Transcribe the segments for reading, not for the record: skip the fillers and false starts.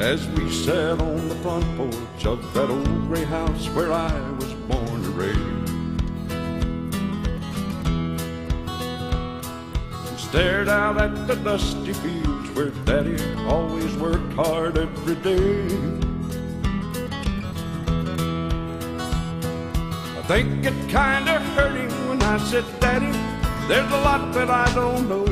as we sat on the front porch of that old gray house where I was born and raised. And stared out at the dusty fields where Daddy always worked hard every day. I think it kinda hurt him when I said, Daddy, there's a lot that I don't know.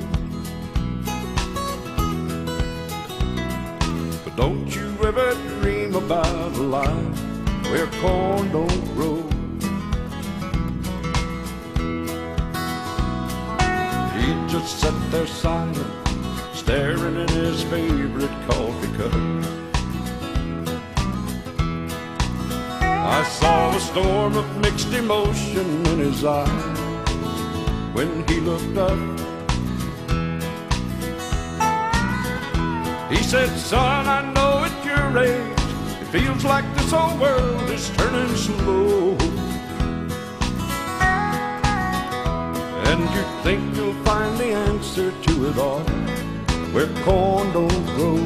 But don't you ever dream about a life where corn don't grow. He just sat there silent, staring at his favorite coffee cup. I saw a storm of mixed emotion in his eyes when he looked up. He said, son, I know at your age it feels like this whole world is turning slow, and you think you'll find the answer to it all where corn don't grow.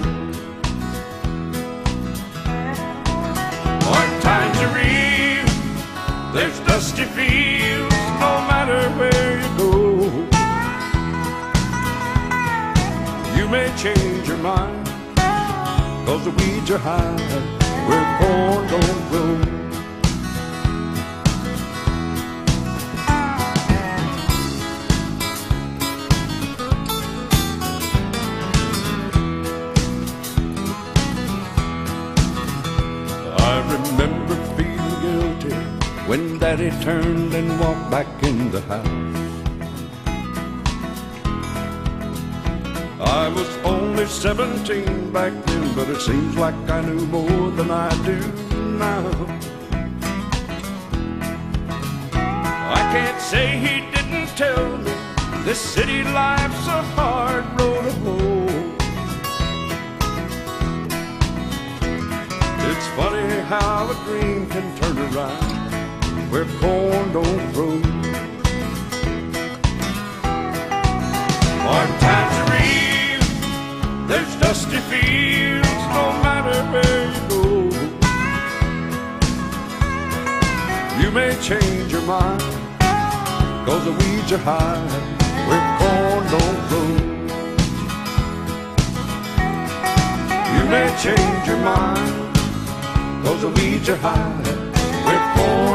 Hard times are real, there's dusty fields no matter where you go. You may change your mind, 'cause the weeds are high where corn don't grow. I remember feeling guilty when Daddy turned and walked back in the house. I was only 17 back then, but it seems like I knew more than I do now. I can't say he didn't tell me this city life's a hard road to hoe. It's funny how a dream can turn around where corn don't grow. Hard times are real, there's dusty fields no matter where you go. You may change your mind, 'cause the weeds are high where corn don't grow. You may change your mind, 'cause the weeds are high where corn